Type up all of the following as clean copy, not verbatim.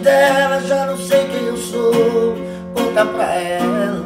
dela já não sei quem eu sou. Conta pra ela,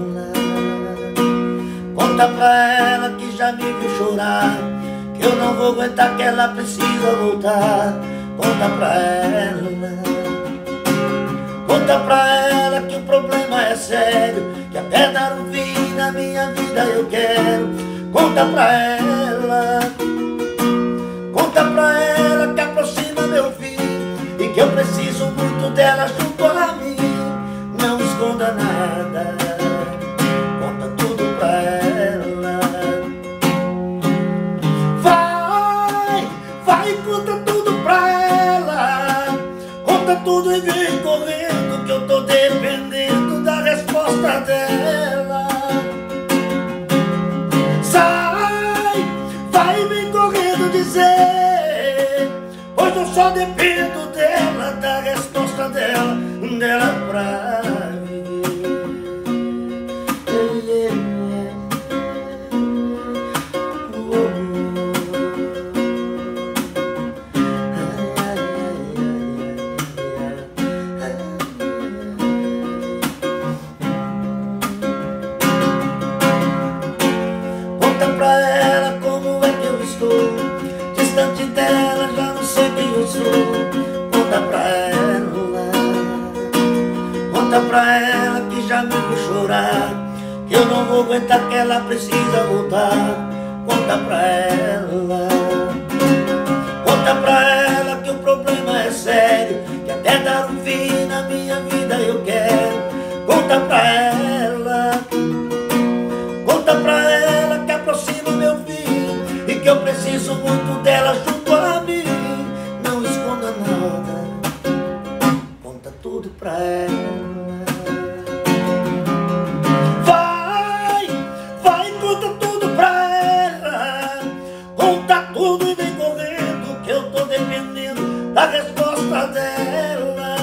conta pra ela que já me viu chorar, que eu não vou aguentar, que ela precisa voltar. Conta pra ela, conta pra ela que o problema é sério, que até dar um fim na minha vida eu quero. Conta pra ela, conta pra ela que aproxima meu fim e que eu preciso muito dela junto a mim. Não esconda nada, conta tudo pra ela. Vai, vai, conta tudo pra ela. Conta tudo e vem correndo, que eu tô dependendo da resposta dela. Sai, vai, vem correndo dizer, pois eu só dependo dela, da resposta dela, dela pra conta pra ela como é que eu estou, distante dela já não sei quem eu sou. Conta pra ela, conta pra ela que já me viu chorar, que eu não vou aguentar, que ela precisa voltar. Conta pra ela, conta pra ela que o problema é sério, que até dar um fim na minha vida eu quero. Conta pra ela, conta pra ela que aproxima o meu fim e que eu preciso muito dela junto a mim. Não esconda nada, conta tudo pra ela. Vai, vai, conta tudo pra ela. Conta tudo e vem correndo, que eu tô dependendo da resposta dela.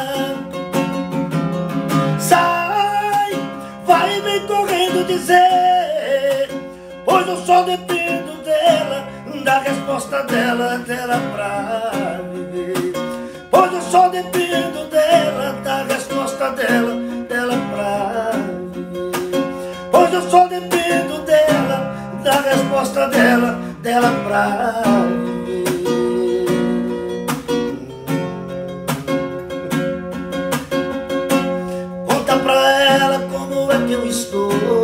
Sai, vai, vem correndo dizer, pois eu só dependo dela, da resposta dela, dela pra viver. Pois eu só dependo dela, da resposta dela, dela pra viver. Pois eu só dependo dela, da resposta dela, dela pra viver. Conta pra ela como é que eu estou,